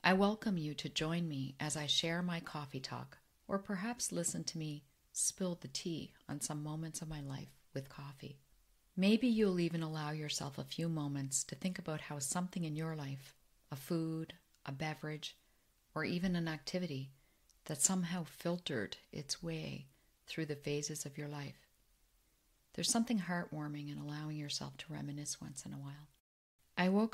I welcome you to join me as I share my coffee talk, or perhaps listen to me spill the tea on some moments of my life with coffee. Maybe you'll even allow yourself a few moments to think about how something in your life, a food, a beverage, or even an activity, that somehow filtered its way through the phases of your life. There's something heartwarming in allowing yourself to reminisce once in a while. I woke